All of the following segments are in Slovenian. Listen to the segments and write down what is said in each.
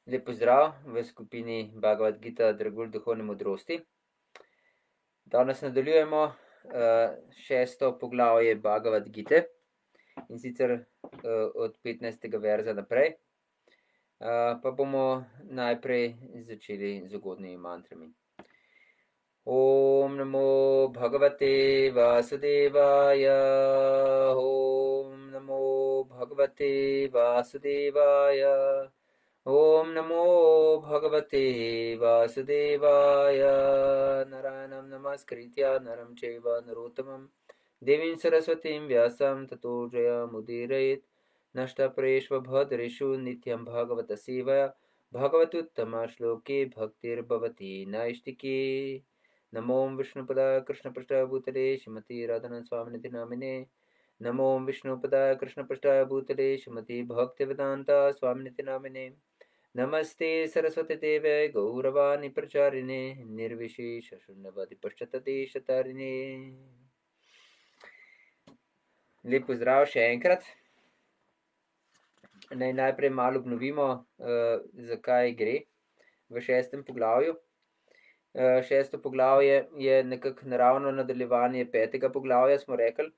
Lep pozdrav v skupini Bhagavad Gita Dragulj duhovne modrosti. Danes nadaljujemo šesto poglavje Bhagavad Gite in sicer od 15. verza naprej. Pa bomo najprej začeli z ugodnimi mantrami. Om namo bhagavate vasudevaya, om namo bhagavate vasudevaya, om namo bhagavate vasudevaya, narayanam namaskritya naram chaiva narottamam devim saraswatim vyasam tato jayam udirayet nashta preshva bhadreshu nityam bhagavata sevaya bhagavatuttama shloke bhaktir bhavati naishtike. Namo Vishnupada Krishnapashta Bhutale Shrimati Radhanand Swaminiti Namine. Namo Vishnupada Krishnapashta Bhutale Shrimati Bhaktivedanta Swaminiti Namine. Namaste Saraswati Deve Gauravani Pracharine Nirvishesha Shunyavadi Paschatade Shatarine. Lep pozdrav še enkrat. Naj najprej malo obnovimo, zakaj gre v šestem poglavju. Šesto poglavje je nekako naravno nadaljevanje petega poglavja, smo rekli,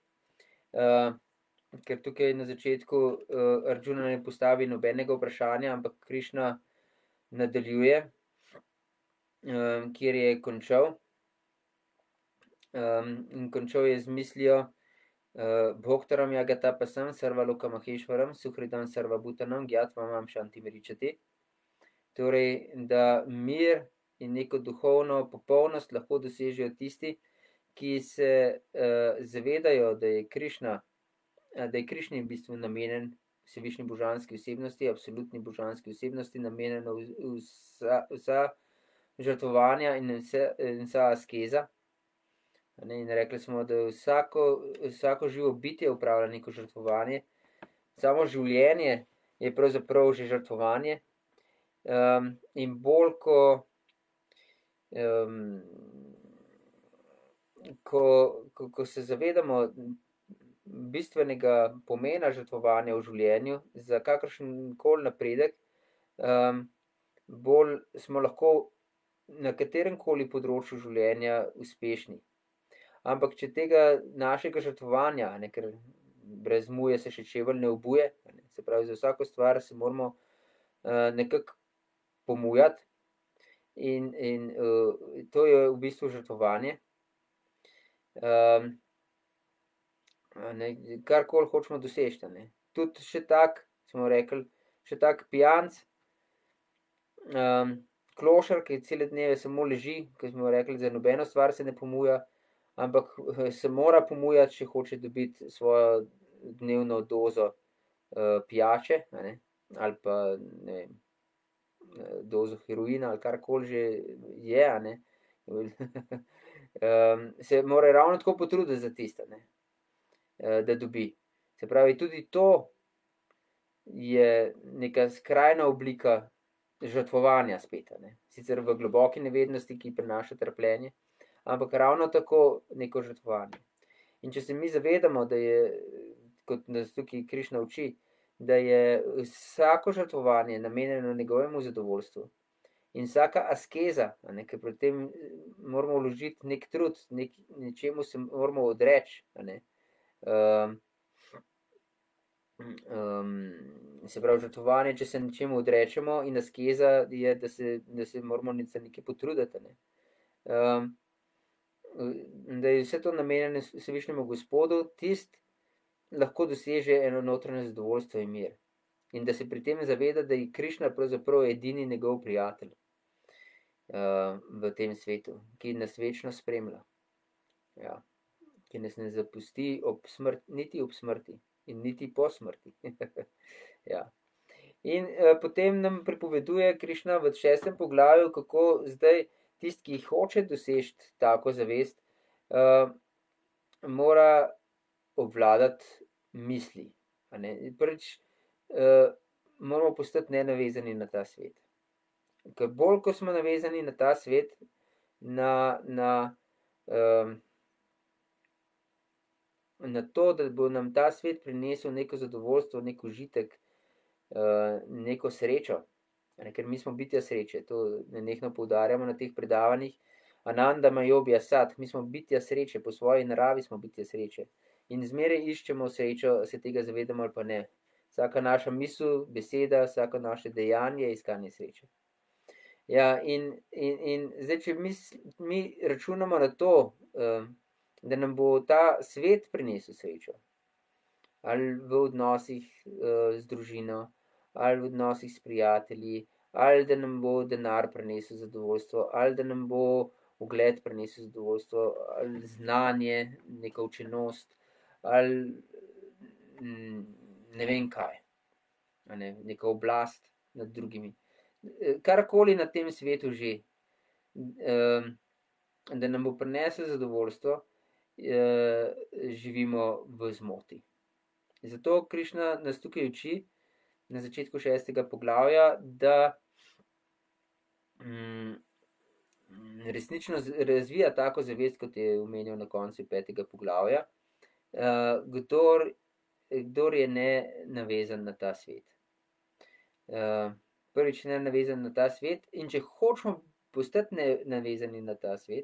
ker tukaj na začetku Arjuna ne postavi nobenega vprašanja, ampak Krišna nadaljuje, kjer je končal. In končal je z mislijo Bhoktaram jagata pasam sarvaloka maheshvaram suhridam sarvabhutanam gyatvam shantim ričati. Torej, da mir in neko duhovno popolnost lahko dosežejo tisti, ki se zavedajo, da je Krišna v bistvu namenjen vsevišnji božanski osebnosti, absolutni božanski osebnosti, namenjeno vsa žrtvovanja in vsa askeza. In rekli smo, da vsako živo bitje upravlja neko žrtvovanje. Samo življenje je pravzaprav že žrtvovanje. In bolj, ko se zavedamo bistvenega pomena žrtvovanja v življenju za kakršenkoli napredek, bolj smo lahko na kateremkoli področju življenja uspešni. Ampak če tega našega žrtvovanja, ker brez muje se še čevelj ne obuje, se pravi, za vsako stvar se moramo nekako pomujati. In to je v bistvu žrtvovanje. Karkoli hočemo doseči. Tudi še tak, smo rekli, še tak pijanc, klošar, ki cele dneve samo leži, ki smo rekli, za nobeno stvar se ne pomuja, ampak se mora pomujati, če hoče dobiti svojo dnevno dozo pijače, ali pa, ne vem, dozo heroina ali karkoli že je, se mora ravno tako potruditi za tisto, da dobi. Se pravi, tudi to je neka skrajna oblika žrtvovanja spet, sicer v globoki nevednosti, ki prinaša trpljenje, ampak ravno tako neko žrtvovanje. In če se mi zavedamo, da je, kot nas tukaj Krišna uči, da je vsako žrtvovanje namenjeno njegovemu zadovoljstvu in vsaka askeza, ker pri tem moramo vložiti nek trud, nečemu se moramo odreči, se pravi, žrtvovanje, če se nečemu odrečemo, in askeza je, da se moramo za nekaj potruditi, da je vse to namenjeno vsevišnjemu Gospodu, tisti lahko doseže eno notranje zadovoljstvo in mir. In da se pri tem zaveda, da je Krišna pravzaprav edini njegov prijatelj v tem svetu, ki nas večno spremlja. Ja. Ki nas ne zapusti niti ob smrti in niti po smrti. Ja. In potem nam pripoveduje Krišna v 6. poglavju, kako zdaj tisti, ki hoče doseči tako zavest, mora obvladati misli. Prvič moramo postati nenavezani na ta svet. Ker bolj, ko smo navezani na ta svet, na to, da bo nam ta svet prinesel neko zadovoljstvo, nek užitek, neko srečo, Ker mi smo bitja sreče, to nenehno poudarjamo na teh predavanjih. Ananda Mayobhya Sat, mi smo bitja sreče, po svoji naravi smo bitja sreče. In zmeraj iščemo srečo, se tega zavedamo ali pa ne. Vsaka naša misel, beseda, vsako naše dejanje je iskanje sreče. Ja, in zdaj, če mi računamo na to, da nam bo ta svet prinesel srečo, ali v odnosih z družino, ali v odnosih s prijatelji, ali da nam bo denar prinesel zadovoljstvo, ali da nam bo ugled prinesel zadovoljstvo, ali znanje, neka učenost, ali ne vem kaj, neka oblast nad drugimi. Karkoli na tem svetu že, da nam bo prinesel zadovoljstvo, živimo v zmoti. Zato Krišna nas tukaj uči na začetku 6. poglavja, da resnično razvija tako zavest, kot je omenil na koncu 5. poglavja, kdor je ne navezan na ta svet. Prvič ne navezan na ta svet, in če hočemo postati navezani na ta svet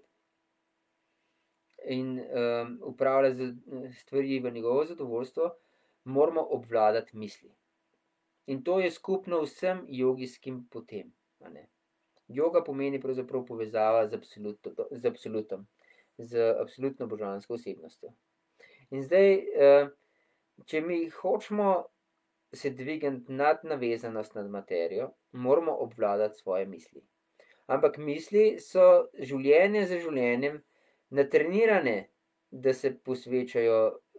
in upravljati stvari v njegovo zadovoljstvo, moramo obvladati misli. In to je skupno vsem jogijskim potem. Joga pomeni pravzaprav povezava z absolutom, z absolutno božansko osebnostjo. In zdaj, če mi hočemo se dvigniti nad navezanost nad materijo, moramo obvladati svoje misli. Ampak misli so življenje za življenjem natrenirane, da se posvečajo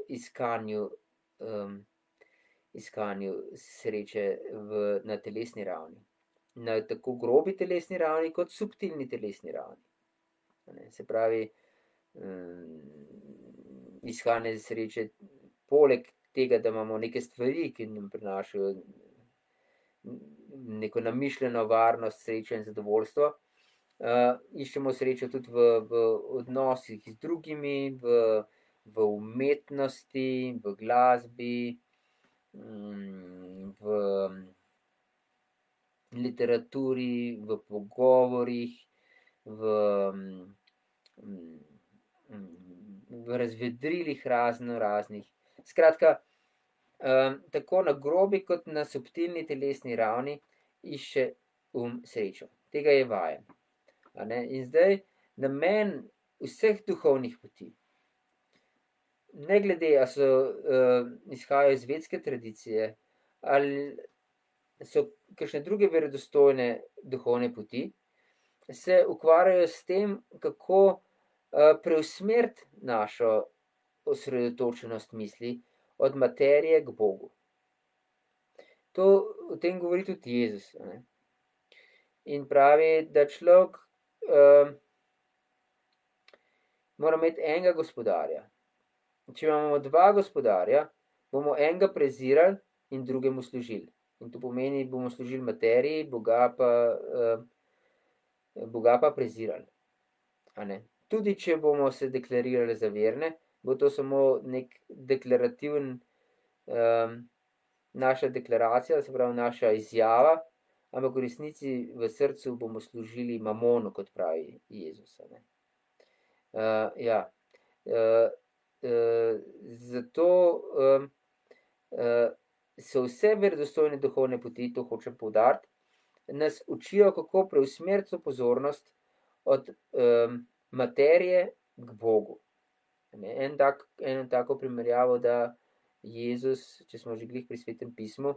iskanju sreče na telesni ravni. Na tako grobi telesni ravni, kot subtilni telesni ravni. Se pravi, iskanje sreče poleg tega, da imamo neke stvari, ki nam prinašajo neko namišljeno varnost, srečo in zadovoljstvo. Iščemo srečo tudi v odnosih z drugimi, v umetnosti, v glasbi, v literaturi, v pogovorih, v razvedrilih raznih. Skratka, tako na grobi kot na subtilni telesni ravni išče srečo. Tega je vajen. In zdaj namen vseh duhovnih poti, ne glede, ali so izhajajo iz vedske tradicije, ali so kakšne druge verodostojne duhovne poti, se ukvarjajo s tem, kako preusmeriti našo osredotočenost misli od materije k Bogu. O tem govori tudi Jezus. In pravi, da človek mora imeti enega gospodarja. Če imamo dva gospodarja, bomo enega prezirali in drugemu služili. In to pomeni, bomo služili materiji, Boga pa prezirali. Tudi če bomo se deklarirali za verne, bo to samo nek deklarativen, naša deklaracija, se pravi naša izjava, ampak v resnici v srcu bomo služili mamonu, kot pravi Jezus. Zato so vse verodostojne duhovne poti, to hočem poudariti, nas učijo, kako preusmeriti pozornost od materije k Bogu. Eno tako primerjavo, da Jezus, če smo že glih pri Svetem pismu,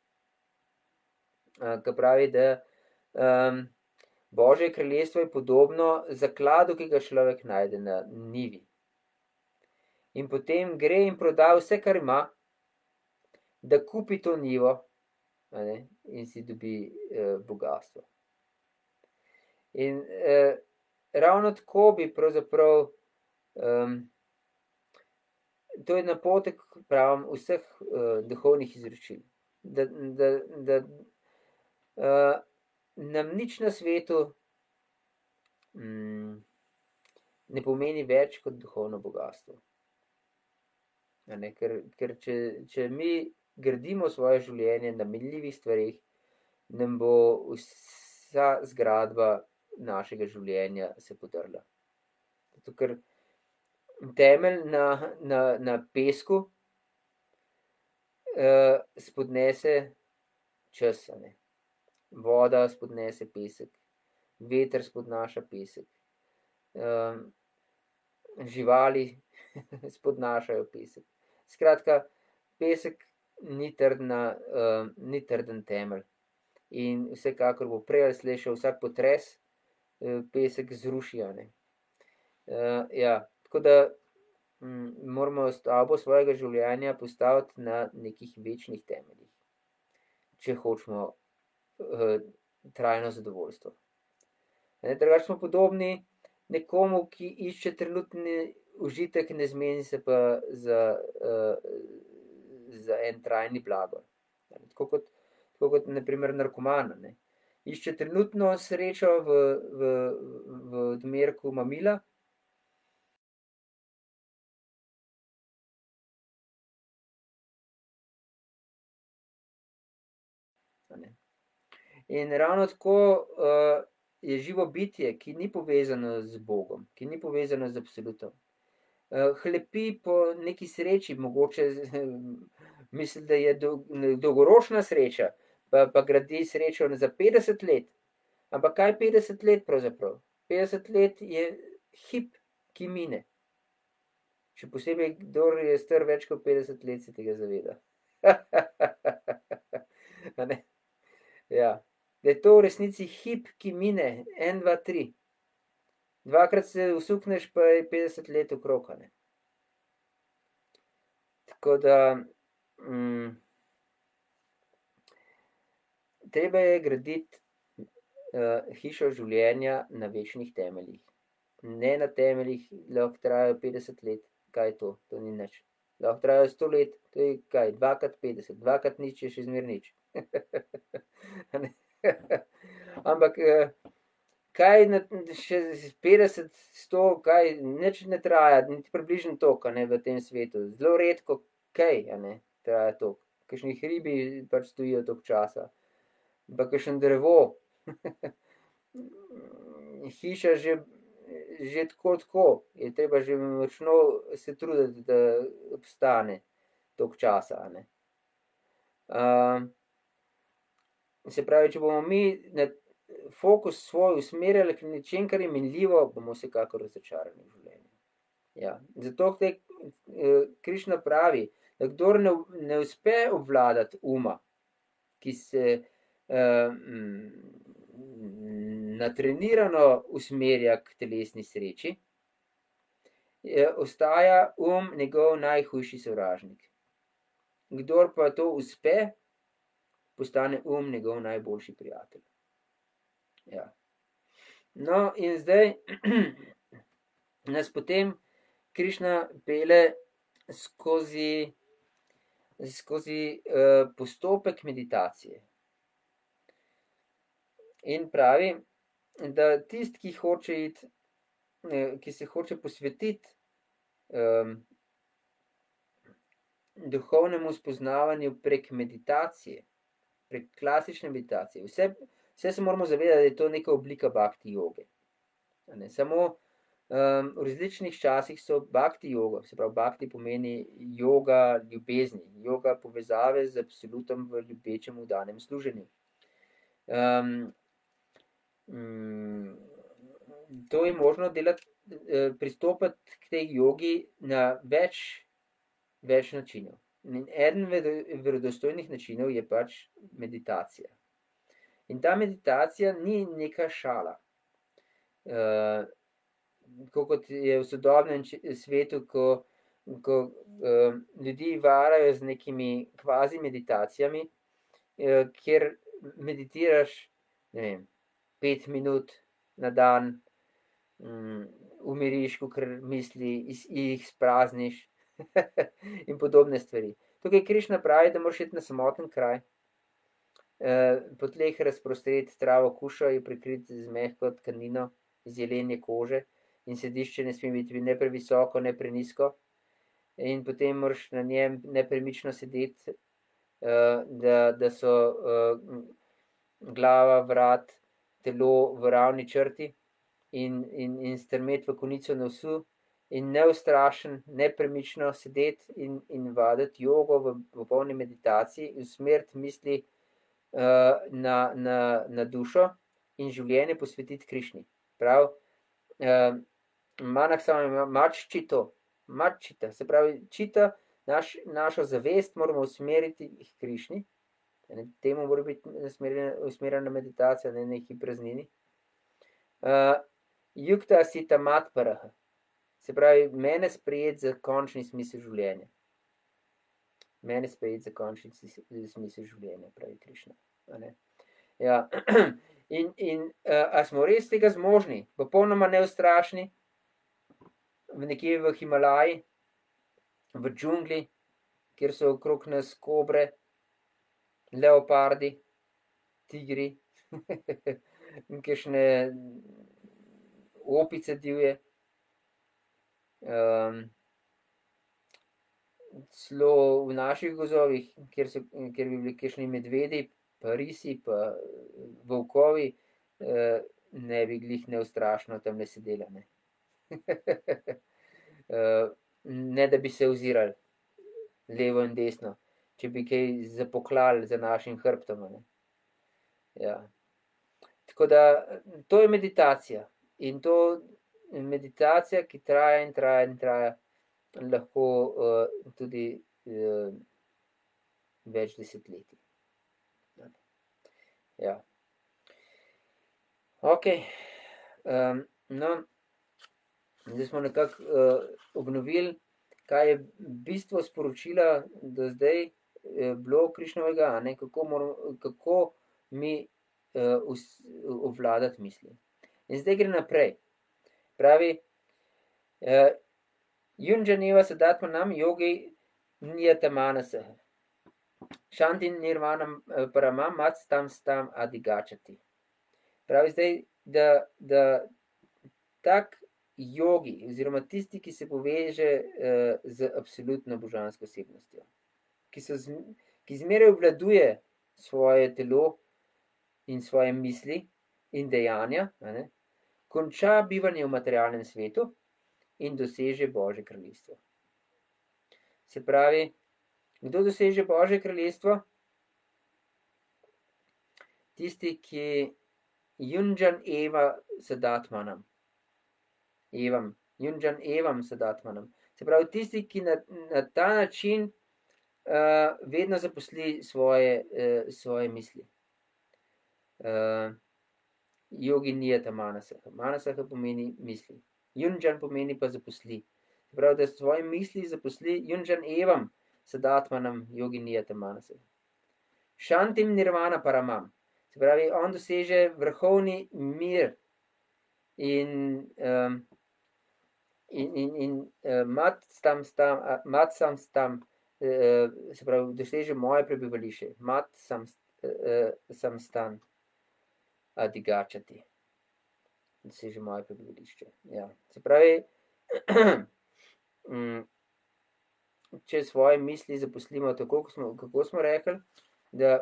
ki pravi, da Božje kraljestvo je podobno zakladu, ki ga človek najde na njivi. In potem gre in proda vse, kar ima, da kupi to njivo, in si dobi bogastvo. In ravno tako bi pravzaprav, to je napotek, pravim, vseh duhovnih izročil, da nam nič na svetu ne pomeni več kot duhovno bogastvo. Ker če mi gradimo svoje življenje na minljivih stvareh, nam bo vsa zgradba našega življenja se podrla. Zato, ker temelj na pesku spodnese čas, ne. Voda spodnese pesek, veter spodnaša pesek, živali spodnašajo pesek. Skratka, pesek ni trden temelj. In vsekakor bo prej ali slej šel vsak potres, pesek zruši, a ne. Ja, tako da moramo stavbo svojega življenja postaviti na nekih večnih temeljih, če hočemo trajno zadovoljstvo. Drugače smo podobni nekomu, ki išče trenutni užitek, ne zmeni se pa za en trajni blagor. Tako kot na primer narkoman, ne. Išče trenutno srečo v odmerku mamila. In ravno tako je živo bitje, ki ni povezano z Bogom, ki ni povezano z absolutom. Hlepi po neki sreči, mogoče misli, da je dolgoročna sreča, pa gradi srečo za 50 let. Ampak kaj 50 let pravzaprav? 50 let je hip, ki mine. Še posebej, kdor je star več kot 50 let, se tega zaveda. A ne? Ja. Da je to v resnici hip, ki mine, 1, 2, 3. Dvakrat se usukneš, pa je 50 let okrog, a ne. Tako da treba je graditi hišo življenja na večnih temeljih. Ne na temeljih, lahko trajajo 50 let. Kaj je to? To ni nič. Lahko trajajo 100 let, to je kaj? 2x50, 2x nič je še zmer nič. Ampak kaj še 50, 100, kaj nič ne traja, niti približno toliko, a ne, v tem svetu. Zelo redko kaj, a ne, traja toliko. Kakšni hribi pač stojijo toliko časa. Pa kakšen drevo. Hiša že tako, je treba že močno se truditi, da obstane toliko časa, a ne. Se pravi, če bomo mi fokus svoj usmerjali k nečem, kar je minljivo, bomo vsekakor razočarani v življenju. Ja, zato Krišna pravi, da kdor ne uspe obvladati uma, ki se natrenirano usmerja k telesni sreči, ostaja njegov najhujši sovražnik. Kdor pa to uspe, postane njegov najboljši prijatelj. Ja. No, in zdaj nas potem Krišna pelje skozi postopek meditacije. In pravi, da tisti, ki hoče iti, ki se hoče posvetiti duhovnemu spoznavanju prek meditacije, prek klasične meditacije. Vse se moramo zavedati, da je to neka oblika bhakti joge. Samo v različnih časih so bhakti jogo, se pravi, bhakti pomeni joga ljubezni, joga povezave z absolutom v ljubečem vdanem služenju. To je možno delati, pristopiti k tej jogi na več načinov. In eden verodostojnih načinov je pač meditacija. In ta meditacija ni neka šala. Tako kot je v sodobnem svetu, ko ljudi varajo z nekimi kvazi meditacijami, kjer meditiraš, ne vem, 5 minut na dan, umiriš, kakor misli, jih sprazniš in podobne stvari. Tukaj Krišna pravi, da moraš iti na samoten kraj, po tleh razprostreti travo kušo, jo prekriti z mehko tkanino iz jelenje kože in sedišče ne sme biti ne previsoko, ne prenizko. In potem moraš na njem nepremično sedeti, da so glava, vrat, telo v ravni črti in strmeti v konico nosu in neustrašen, nepremično sedeti in vaditi jogo v popolni meditaciji, usmeriti misli na dušo in življenje posvetiti Krišni. Prav, Manak Swami ima mač čita, se pravi čita, našo zavest moramo usmeriti k Krišni. Temu mora biti usmerjena meditacija, ne neki praznini. Yukta sita matparaha, se pravi, mene sprejeti za končni smisel življenja. Mene sprejeti za končni smisel življenja, pravi Krišna. Ja. A smo res tega zmožni, popolnoma neustrašni, nekje v Himalaji, v džungli, kjer so okrog nas kobre, leopardi, tigri, in kakšne opice divje, celo v naših gozovih, kjer bi bili kakšni medvedi, pa risi, pa volkovi, ne bi glih neustrašno tam ne sedela, ne. Ne, da bi se ozirali levo in desno, če bi kaj zapoklali za našim hrbtom, ne. Ja. Tako da, to je meditacija. In to meditacija, ki traja in traja in traja, lahko tudi več desetletij. Ja. Okej. No, zdaj smo nekako obnovili, kaj je bistvo sporočila do zdaj bilo Krišnovega, ne, kako mi obvladati misli. In zdaj gre naprej. Pravi, Yunjaneva sadatmanam yogi niyatamanasah. Shanti nirvanam paramam matstam stam adigachati. Pravi zdaj, da tak jogi, oziroma tisti, ki se poveže z absolutno božansko osebnostjo, ki zmeraj obvladuje svoje telo in svoje misli in dejanja, ne, konča bivanje v materialnem svetu in doseže Božje kraljestvo. Se pravi, kdo doseže Božje kraljestvo? Tisti, ki Yunjan eva sadatmanam. Yunjan evam sadatmanam. Se pravi, tisti, ki na ta način vedno zaposli svoje misli. Yogi niyata manasaha. Manasaha pomeni misli. Yunjan pomeni pa zaposli. Se pravi, da svoje misli zaposli Yunjan evam sadatmanam yogi niyata manasaha. Shantim nirvana paramam. Se pravi, on doseže vrhovni mir in matsam stam, se pravi, doseže moje prebivališče. Sam stan adigačati. Doseže moje prebivališče. Ja. Se pravi, če svoje misli zaposlimo tako, kako smo rekli, da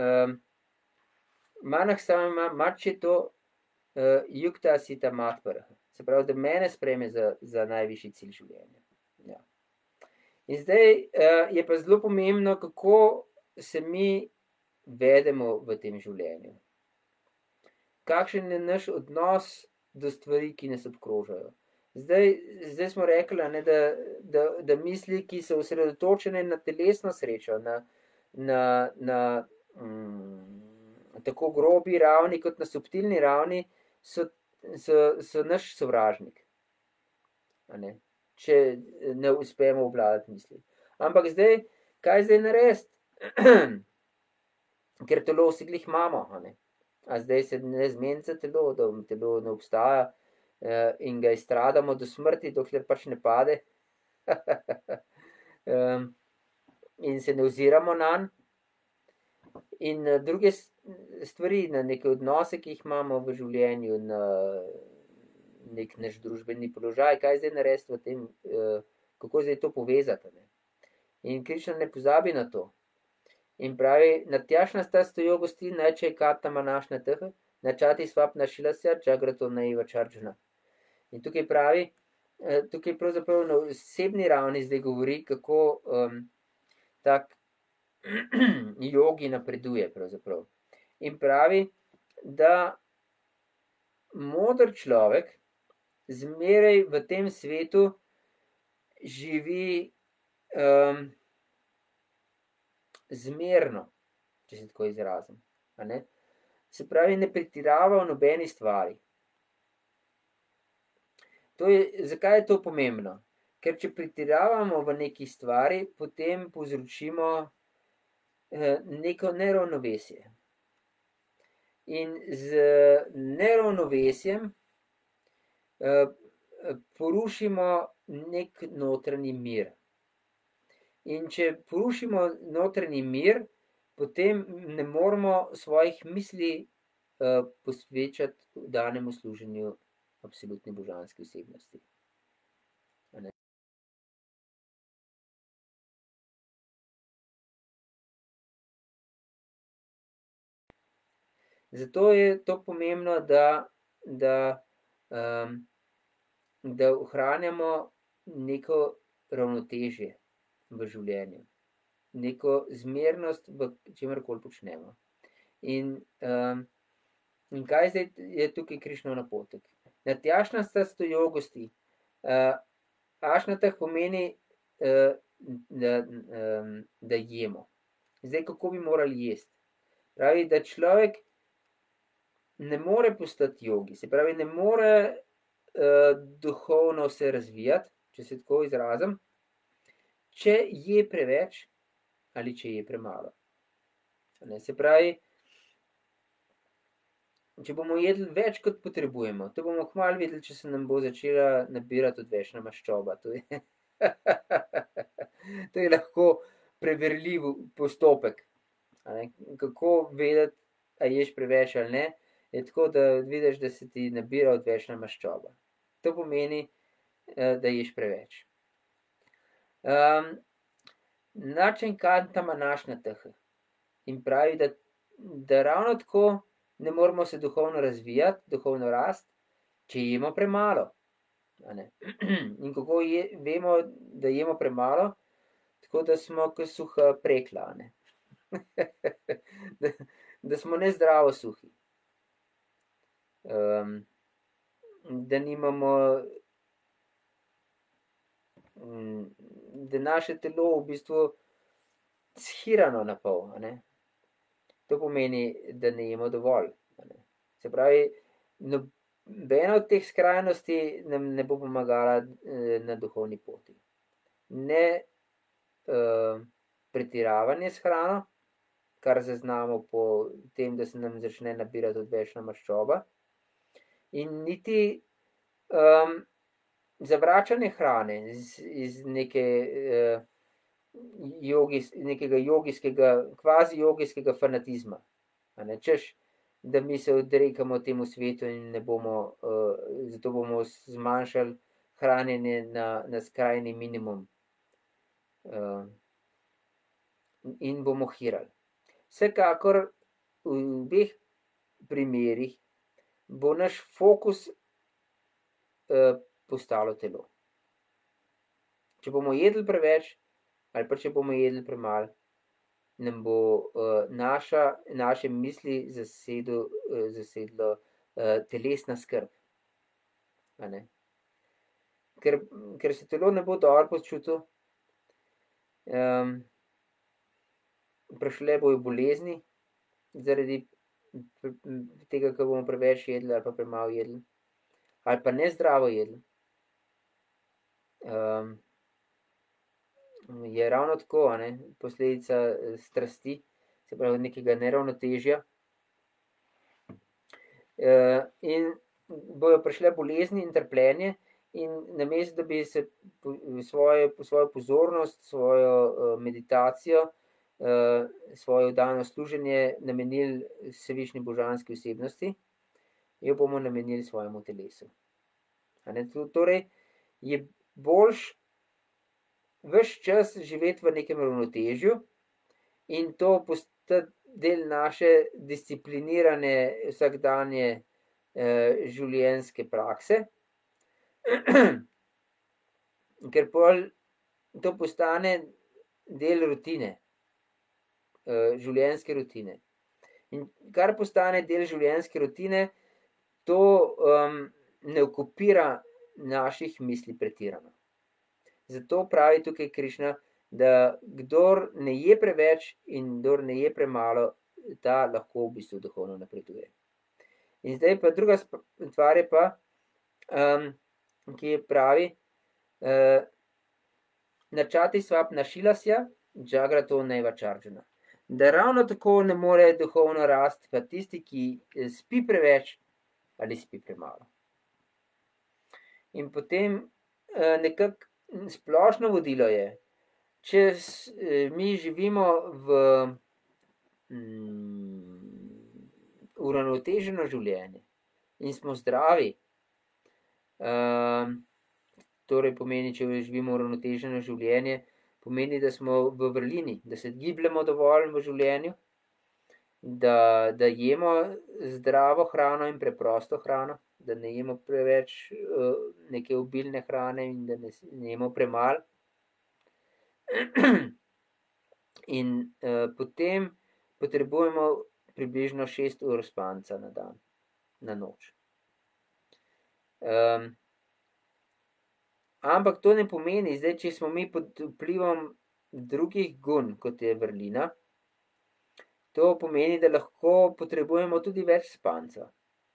Manak Swami mače to yukta sita matparaha. Se pravi, da mene sprejme za najvišji cilj življenja. Ja. In zdaj je pa zelo pomembno, kako se mi vedemo v tem življenju. Kakšen je naš odnos do stvari, ki nas obkrožajo. Zdaj smo rekli, ne, da misli, ki so osredotočene na telesno srečo, na tako grobi ravni, kot na subtilni ravni, so naš sovražnik. Ne? Če ne uspemo obvladati misli. Ampak zdaj, kaj zdaj narediti? Ker telo si glih imamo. A zdaj se ne zmenca telo, da telo ne obstaja in ga izstradamo do smrti, dokler pač ne pade. In se ne oziramo nanj. In druge stvari, na neke odnose, ki jih imamo v življenju, na nek naš družbeni položaj, kaj zdaj narediti v tem, kako zdaj to povezati. Ne? In Krišna ne pozabi na to. In pravi, natjašnasta yogosti najče kata manašna th, načati svapna šilasya, jagrato naiva čarjuna. In tukaj pravi, tukaj pravzaprav na osebni ravni zdaj govori, kako tak jogi napreduje pravzaprav. In pravi, da moder človek zmeraj v tem svetu živi zmerno, če se tako izrazim. A ne? Se pravi, ne pretirava v nobeni stvari. Zakaj je to pomembno? Ker če pretiravamo v neki stvari, potem povzročimo neko neravnovesje. In z neravnovesjem porušimo nek notranji mir. In če porušimo notranji mir, potem ne moremo svojih misli posvečati danemu služenju absolutni božanski osebnosti. Zato je to pomembno, da ohranjamo neko ravnotežje v življenju, neko zmernost v čemerkoli počnemo. In kaj zdaj je tukaj Krišnov napotek? Natjašnasta yogosti. Ašnatah pomeni, da jemo. Zdaj, kako bi morali jesti? Pravi, da človek ne more postati jogi, se pravi, ne more duhovno se razvijati, če se tako izrazim, če je preveč ali če je premalo. Se pravi, če bomo jedli več, kot potrebujemo, to bomo kmalu videli, če se nam bo začela nabirati odvečna maščoba. To je lahko preverljiv postopek. Kako vedeti, a ješ preveč ali ne, je tako, da vidiš, da se ti nabira odvečna maščoba. To pomeni, da ješ preveč. Način kanta manašna th. In pravi, da ravno tako ne moramo se duhovno razvijati, duhovno rasti, če jemo premalo. In kako vemo, da jemo premalo? Tako, da smo kot suha prekla. Da smo nezdravo suhi. Da nimamo, da naše telo v bistvu shirano na pol. To pomeni, da ne jemo dovolj. Se pravi, nobena od teh skrajnosti nam ne bo pomagala na duhovni poti. Ne pretiravanje s hrano, kar zaznamo po tem, da se nam začne nabirati odvečna maščoba, in niti zavračanje hrane iz nekega jogijskega, kvazi jogijskega fanatizma. Češ, da mi se odrekamo temu svetu in ne bomo, zato bomo zmanjšali hranjenje na skrajni minimum. In bomo hirali. Vsekakor v obeh primerih bo naš fokus postalo telo. Če bomo jedli preveč ali pa če bomo jedli premalo, nam bo naše misli zasedlo telesna skrb. Ker se telo ne bo dobro počutil, prišle bojo bolezni zaradi tega, ker bomo preveč jedli ali pa premalo jedli, ali pa nezdravo jedli. Je ravno tako, posledica strasti, se pravi nekega neravnotežja. In bojo prišle bolezni in trpljenje, in namesto, da bi se svojo pozornost, svojo meditacijo, svoje vdano služenje namenili Vsevišnji božanski osebnosti, jo bomo namenili svojemu telesu. Torej je boljš ves čas živeti v nekem ravnotežju in to postati del naše disciplinirane vsakdanje življenjske prakse, ker pol to postane del rutine, življenjske rutine. In kar postane del življenjske rutine, to ne okupira naših misli pretirano. Zato pravi tukaj Krišna, da kdor ne je preveč in kdor ne je premalo, ta lahko v bistvu duhovno napreduje. In zdaj pa druga stvar je pa, ki pravi, načati svap našilasja, džagrato neva čarđana. Da ravno tako ne more duhovno rasti pa tisti, ki spi preveč ali spi premalo. In potem nekako splošno vodilo je, če mi živimo v uravnoteženo življenje in smo zdravi, torej pomeni, če živimo uravnoteženo življenje, pomeni, da smo v vrlini, da se gibljemo dovolj v življenju, da jemo zdravo hrano in preprosto hrano, da ne jemo preveč neke obilne hrane in da ne jemo premalo. In potem potrebujemo približno 6 ur spanca na dan, na noč. Ampak to ne pomeni, zdaj, če smo mi pod vplivom drugih gun, kot je vrlina, to pomeni, da lahko potrebujemo tudi več spanca.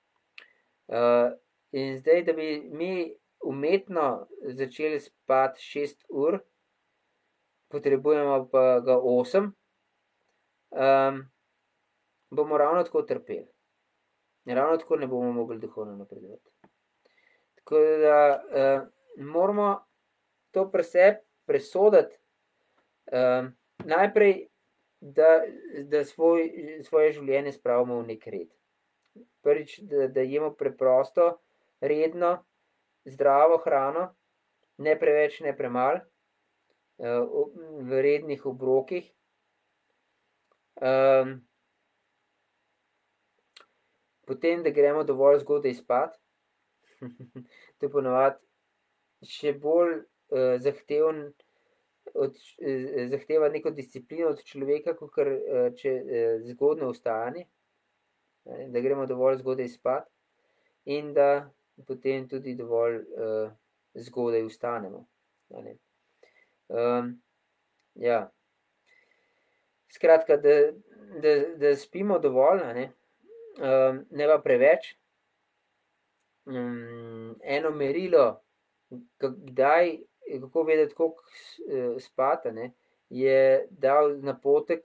In zdaj, da bi mi umetno začeli spati 6 ur, potrebujemo pa ga 8, bomo ravno tako trpeli. Ravno tako ne bomo mogli duhovno napredovati. Tako da moramo to pri sebi presoditi, najprej, da svoje življenje spravimo v nek red. Prvič, da jemo preprosto, redno, zdravo hrano, ne preveč, ne premalo, v rednih obrokih. Potem, da gremo dovolj zgodaj spat. To je ponavadi še bolj zahteva neko disciplino od človeka, kakor če zgodno vstajanje, da gremo dovolj zgodaj spat in da potem tudi dovolj zgodaj vstanemo. Ja. Skratka, da spimo dovolj, ne pa preveč. Eno merilo, kdaj, kako vedeti, koliko spati, je dal napotek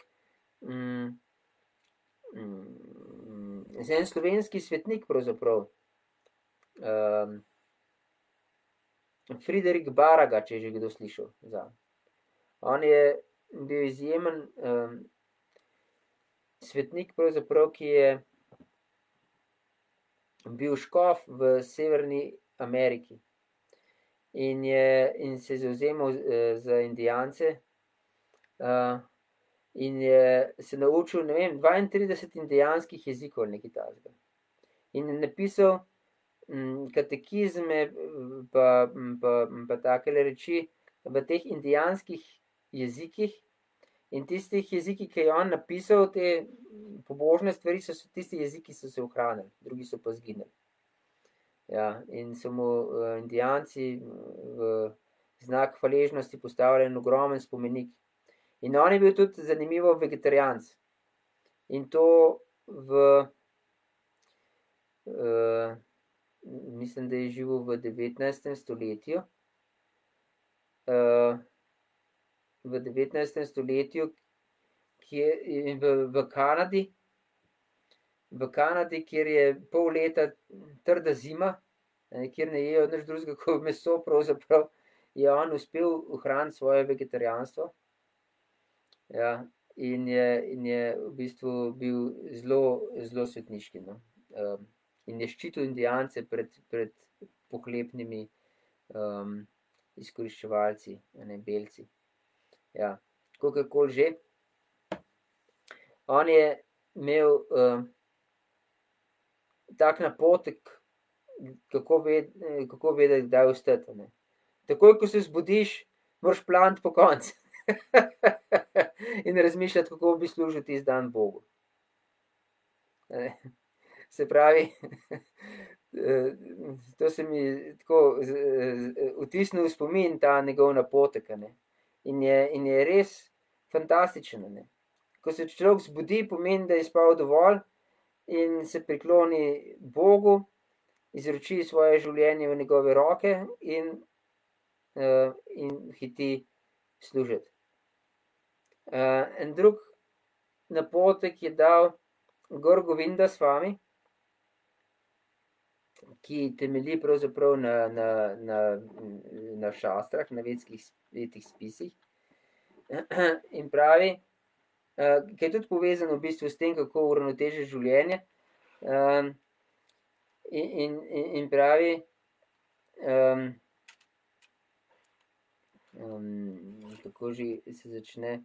en slovenski svetnik pravzaprav, Friderik Baraga, če je že kdo slišal zanj. On je bil izjemen svetnik pravzaprav, ki je bil škof v Severni Ameriki in se je zavzemal za Indijance in je se naučil, 32 indijanskih jezikov, nekaj takega. In je napisal katekizme pa takele reči v teh indijanskih jezikih in tistih jezikih, ki je on napisal, te pobožne stvari, so tisti jeziki, so se ohranili, drugi so pa zginili. Ja, in so mu Indijanci v znak hvaležnosti postavili en ogromen spomenik. In on je bil tudi zanimivo vegetarijanec. In to mislim, da je živel v 19. stoletju. V 19. stoletju, v Kanadi, kjer je pol leta trda zima, kjer ne jejo nič drugega kot meso, pravzaprav je on uspel ohraniti svoje vegetarijanstvo. Ja, in je v bistvu bil zelo svetniški, in je ščitil Indijance pred pohlepnimi izkoriščevalci, belci. Ja, kakorkoli že. On je imel tak napotek, kako vedeti, kdaj vstati, ne. Takoj, ko se zbudiš, moraš planiti po koncu. In razmišljati, kako bi služil tisti dan Bogu. Se pravi, to se mi tako vtisnil v spomin, ta njegov napotek, ne. In je res fantastičen, ne. Ko se človek zbudi, pomeni, da je spal dovolj in se prikloni Bogu, izroči svoje življenje v njegove roke in hiti služiti. En drug napotek je dal Gor Govinda Swami, ki temelji pravzaprav na šastrah, na vedskih svetih spisih. In pravi, ki je tudi povezan v bistvu s tem, kako uravnotežiš življenje. In pravi, kako že se začne,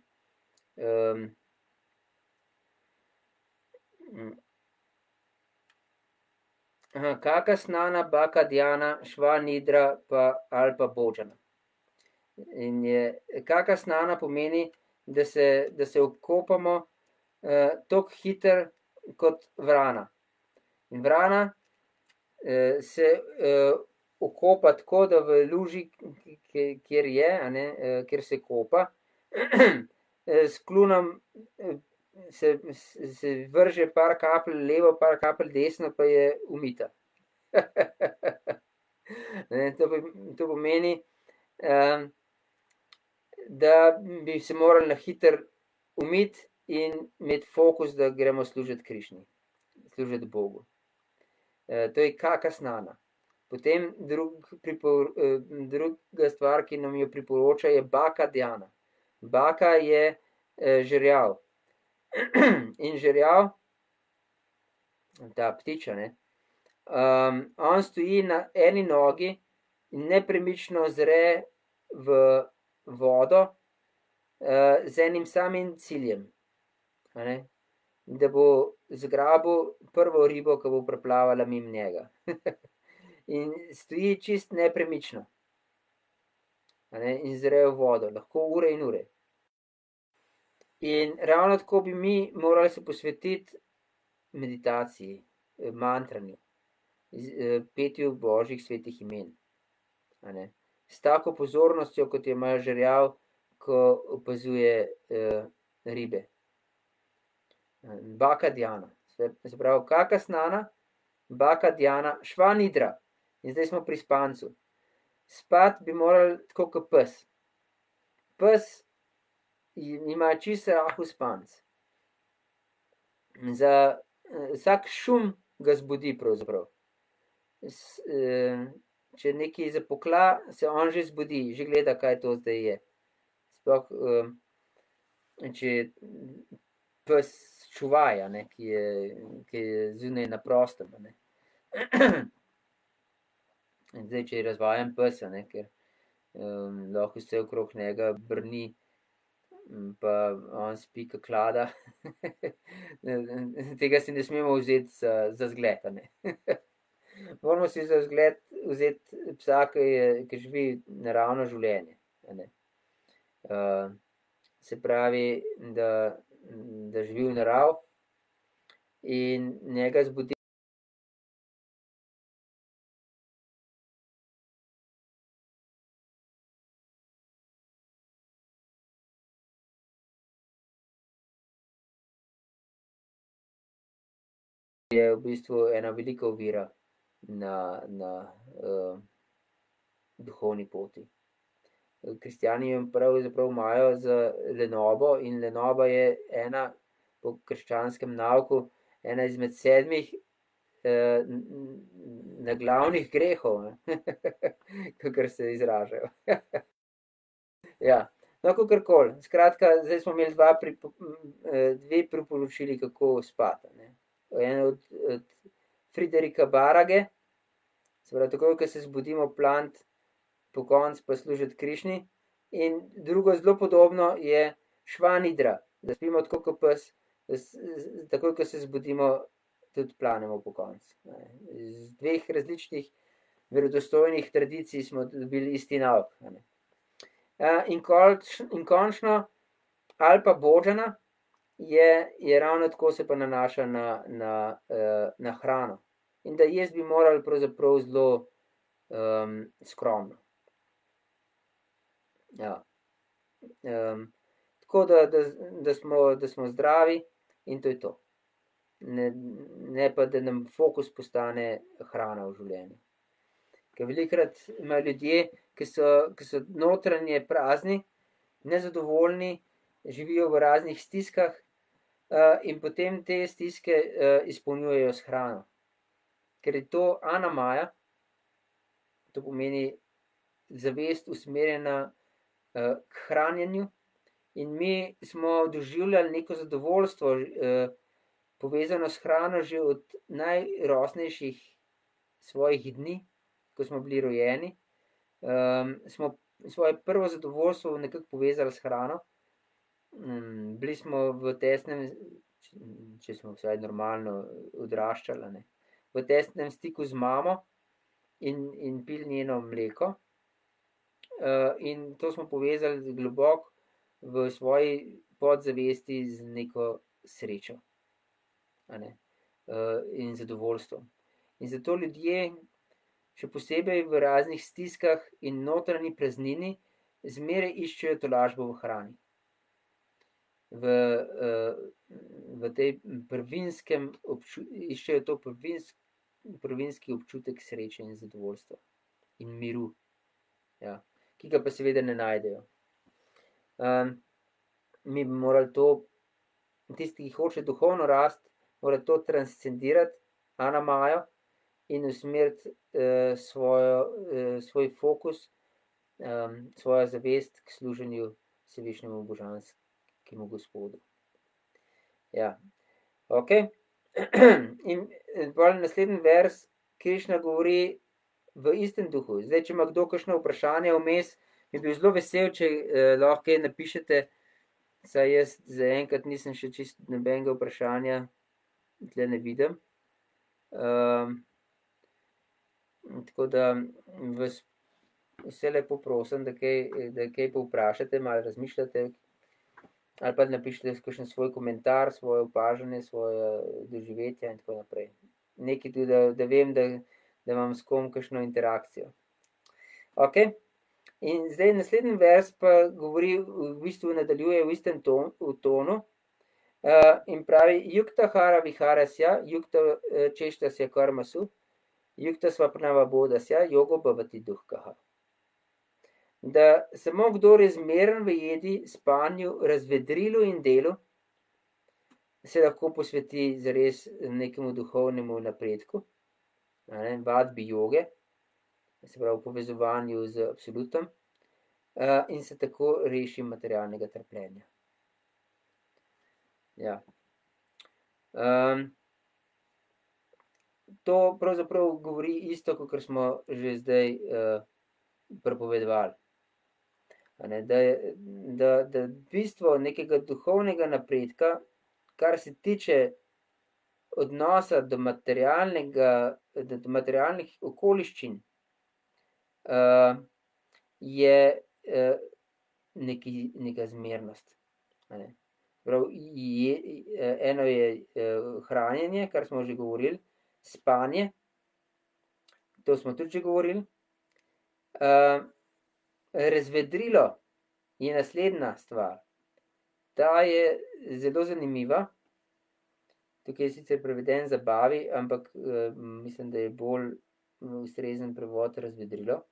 kaka snana, baka djana, šva nidra pa alpa bođana. In kaka snana pomeni, da se okopamo toliko hiter kot vrana. In vrana se okopa tako, da v luži, kjer je, kjer se kopa, s klunom se vrže par kapelj levo, par kapelj desno, pa je umita. To pomeni, da bi se morali na hiter umiti in imeti fokus, da gremo služiti Krišni, služiti Bogu. To je kaka snana. Potem druga stvar, ki nam jo priporoča, je baka djana. Baka je žerjav. In žerjav, ta ptiča, on stoji na eni nogi in nepremično zre v vodo z enim samim ciljem, da bo zgrabil prvo ribo, ki bo preplavala mimo njega. In stoji čist nepremično. In zre v vodo, lahko ure in ure. In ravno tako bi mi morali se posvetiti meditaciji, mantranju, petju božjih svetih imen. S tako pozornostjo, kot jo ima žerjav, ko opazuje ribe. Baka djana, se pravi, kaka snana, baka djana, šva nidra. In zdaj smo pri spancu. Spat bi morali tako kot pes. Pes ima čisto rahel spanc. Za vsak šum ga zbudi pravzaprav. Če nekaj zapokla, se on že zbudi, že gleda, kaj to zdaj je. Sploh, če pes čuvaja, ki je zunaj na prostem. Zdaj, če je razvajen pes, ker lahko vse okrog njega brni, pa on spi kak klada. Tega si ne smemo vzeti za zgled, Moramo si za zgled vzeti psa, ki živi naravno življenje, Se pravi, da živi v naravi in njega zbudi je v bistvu ena velika ovira na duhovni poti. Kristjani pravzaprav imajo za lenobo in lenoba je ena po krščanskem nauku, ena izmed 7 naglavnih grehov, kakor se izražajo. Ja, no, kakorkoli. Skratka, zdaj smo imeli 2 priporočili, kako spati. Eno od Friderika Barage, se pravi, takoj, ko se zbudimo, planiti po koncu pa služiti Krišni. In drugo zelo podobno je šva nidra, da spimo tako kot pes takoj, ko se zbudimo, tudi planemo po koncu. Z dveh različnih verodostojnih tradicij smo dobili isti nauk. In končno, Alpa Božana je ravno tako se pa nanaša na hrano. In da jaz bi morali pravzaprav zelo skromno. Ja. Tako da smo zdravi in to je to. Ne pa, da nam fokus postane hrana v življenju. Ker velikokrat imajo ljudje, ki so notranje prazni, nezadovoljni, živijo v raznih stiskah in potem te stiske izpolnjujejo s hrano. Ker je to anamaja, to pomeni zavest usmerjena k hranjenju, in mi smo doživljali neko zadovoljstvo povezano s hrano že od najrosnejših svojih dni, ko smo bili rojeni. Smo svoje prvo zadovoljstvo nekako povezali s hrano. Bili smo v tesnem, če smo vsaj normalno odraščali, ne, v tesnem stiku z mamo in pili njeno mleko. In to smo povezali globoko v svoji podzavesti z neko srečo, in zadovoljstvom. In zato ljudje, še posebej v raznih stiskah in notranji praznini, zmeraj iščejo tolažbo v hrani. V tej prvinskem iščejo to prvinski občutek sreče in zadovoljstva in miru, ja, ki ga pa seveda ne najdejo. Mi bi morali to, tisti, ki hoče duhovno rasti, mora to transcendirati, anamajo, in usmeriti svoj fokus, svojo zavest k služenju Vsevišnjemu božanskemu Gospodu. Ja, ok. In naslednji vers, Krišna govori v istem duhu. Zdaj, če ima kdo kakšno vprašanje vmes, bi bil zelo vesel, če lahko kaj napišete, saj jaz zaenkrat nisem še čisto nobenega vprašanja, tle ne vidim. Tako da vas vse lepo prosim, da kaj povprašate, malo razmišljate, ali pa napišete kakšen svoj komentar, svoje opažanje, svoje doživetja in tako naprej. Nekaj tudi, da vem, da imam s kom kakšno interakcijo. Ok, in zdaj naslednji vers pa govori, v bistvu nadaljuje v istem tonu, in pravi: Yukta hara viharasya, yukta češtasya karmasu, yukta svapnava bodasya, yogo bhavati duhkaha. Da samo kdor je zmeren v jedi, spanju, razvedrilu in delu, se lahko posveti zares nekemu duhovnemu napredku, vadbi joge, se pravi povezovanju z absolutom, in se tako reši materialnega trpljenja. Ja. To pravzaprav govori isto, kakor smo že zdaj prepovedovali. Da bistvo nekega duhovnega napredka, kar se tiče odnosa do materialnih okoliščin, je neka zmernost. Eno je hranjenje, kar smo že govorili, spanje, to smo tudi že govorili. Razvedrilo je naslednja stvar. Ta je zelo zanimiva. Tukaj je sicer preveden zabavi, ampak mislim, da je bolj ustrezen prevod razvedrilo.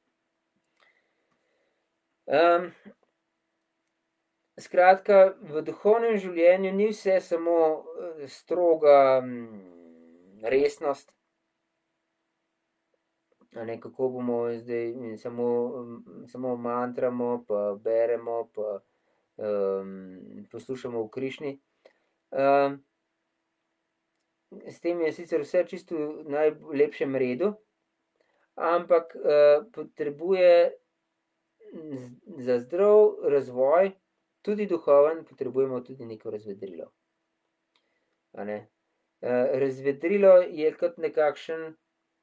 Skratka, v duhovnem življenju ni vse samo stroga resnost, kako bomo zdaj samo mantramo, pa beremo, pa poslušamo v Krišni. S tem je sicer vse čisto v najlepšem redu, ampak potrebuje za zdrav razvoj, tudi duhoven, potrebujemo tudi neko razvedrilo. a ne. Razvedrilo je kot nekakšen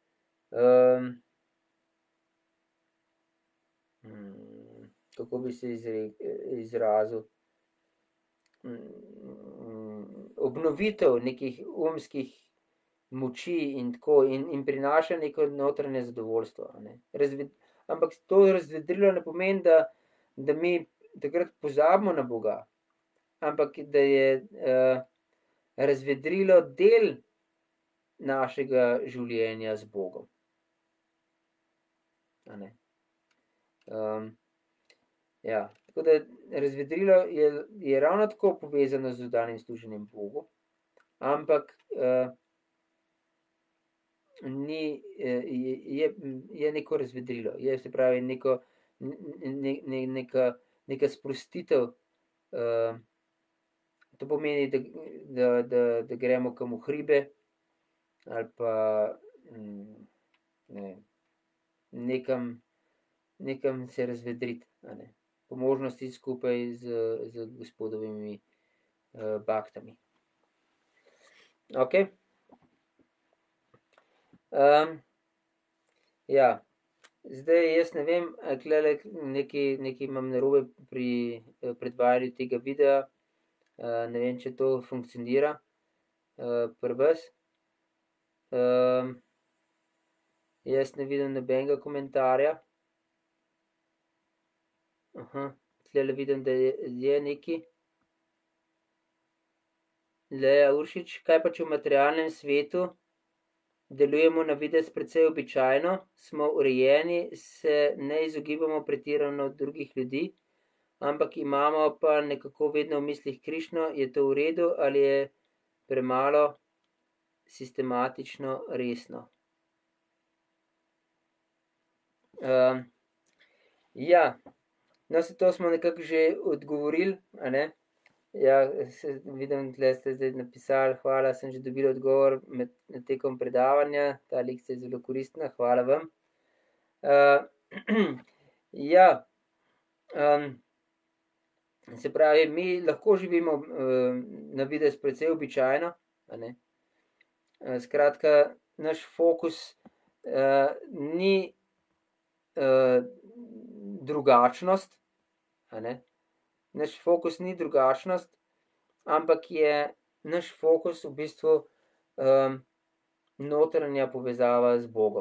kako bi se izrazil, obnovitev nekih umskih moči in tako in prinaša neko notranje zadovoljstvo, a ne. Ampak to razvedrilo ne pomeni, da mi takrat pozabimo na Boga, ampak da je razvedrilo del našega življenja z Bogom, a ne. Ja, tako da razvedrilo je ravno tako povezano z vdanim služenjem Bogu, ampak ni, je neko razvedrilo, se pravi neka sprostitev. To pomeni, da gremo kam v hribe ali pa nekam se razvedriti, a ne. Po možnosti skupaj z Gospodovimi baktami. Okej. Ja, zdaj jaz ne vem, a tulele nekaj imam narobe pri predvajanju tega videa. Ne vem, če to funkcionira pri vas. Jaz ne vidim nobenega komentarja. Tulele vidim, da je nekaj. Lea Uršič, kaj pa če v materialnem svetu delujemo na videz precej običajno, smo urejeni, se ne izogibamo pretirano od drugih ljudi, ampak imamo pa nekako vedno v mislih Krišno, je to v redu ali je premalo sistematično resno? Ja, no, se to smo nekako že odgovorili, a ne. Ja, vidim, tule ste zdaj napisali, hvala, sem že dobila odgovor med tekom predavanja, ta lekcija je zelo koristna, hvala vam. Ja, se pravi, mi lahko živimo na videz precej običajno, a ne. Skratka, naš fokus ni drugačnost, a ne. Naš fokus ni drugačnost, ampak je naš fokus v bistvu notranja povezava z Bogom.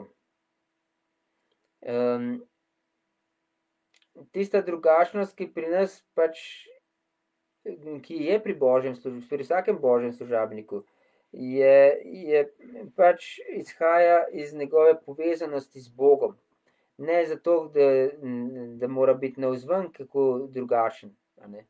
Tista drugačnost, ki pri nas pač, ki je pri vsakem božjem služabniku, je pač izhaja iz njegove povezanosti z Bogom. Ne zato, da mora biti navzven kako drugačen, a ne.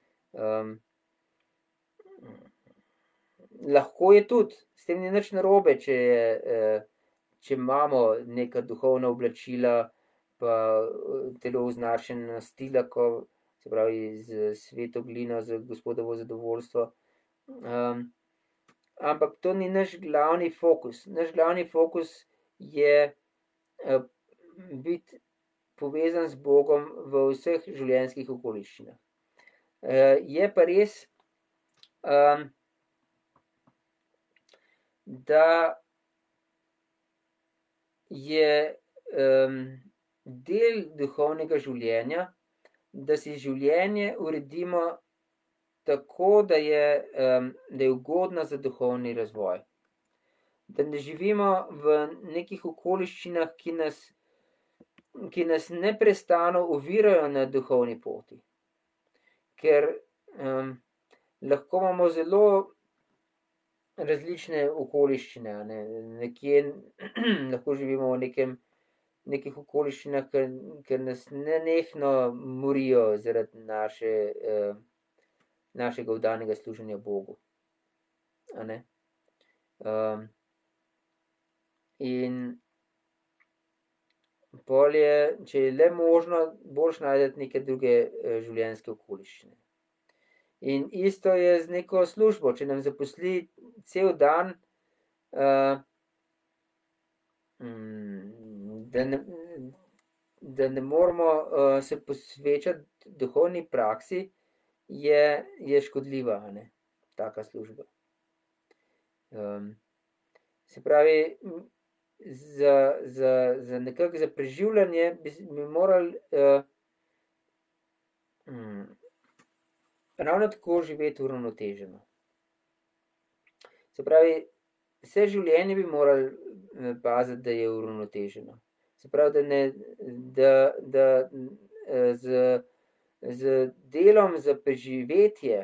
Lahko je tudi, s tem ni nič narobe, če imamo neka duhovna oblačila pa telo označeno s tilako, se pravi s sveto glino, za Gospodovo zadovoljstvo. Ampak to ni naš glavni fokus. Naš glavni fokus je biti povezan z Bogom v vseh življenjskih okoliščinah. Je pa res, da je del duhovnega življenja, da si življenje uredimo tako, da je ugodno za duhovni razvoj. Da ne živimo v nekih okoliščinah, ki nas neprestano ovirajo na duhovni poti. Ker lahko imamo zelo različne okoliščine, a ne. Nekje lahko živimo v nekih okoliščinah, ker nas nenehno morijo zaradi našega vdanega služenja Bogu, a ne. In pol je, če je le možno, boljše najti neke druge življenjske okoliščine. In isto je z neko službo, če nam zaposli cel dan, da ne moremo se posvečati duhovni praksi, je škodljiva, a ne, taka služba. Se pravi, za nekako za preživljanje bi morali ravno tako živeti uravnoteženo. Se pravi, vse življenje bi morali paziti, da je uravnoteženo. Se pravi, da z delom za preživetje,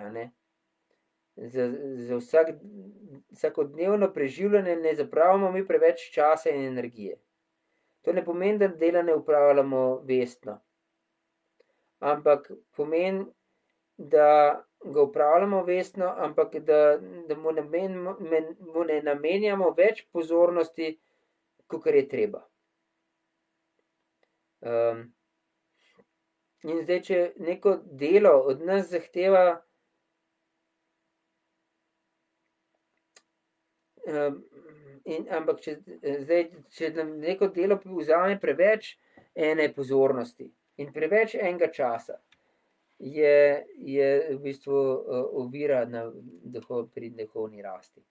za vsakodnevno preživljanje ne zapravimo mi preveč časa in energije. To ne pomeni, da dela ne upravljamo vestno, ampak pomeni, da ga upravljamo vestno, ampak da mu ne namenjamo več pozornosti, kakor je treba. In zdaj, če neko delo od nas zahteva ampak če nam neko delo vzame preveč ene pozornosti in preveč enega časa, je v bistvu ovira pri duhovni rasti.